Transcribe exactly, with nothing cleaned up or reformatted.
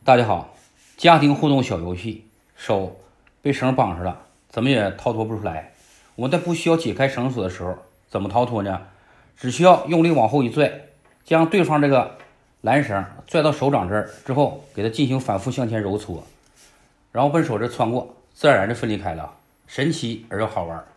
大家好，家庭互动小游戏，手被绳绑上了，怎么也逃脱不出来。我们在不需要解开绳索的时候，怎么逃脱呢？只需要用力往后一拽，将对方这个缆绳拽到手掌这儿之后，给它进行反复向前揉搓，然后把手这穿过，自然而然就分离开了，神奇而又好玩。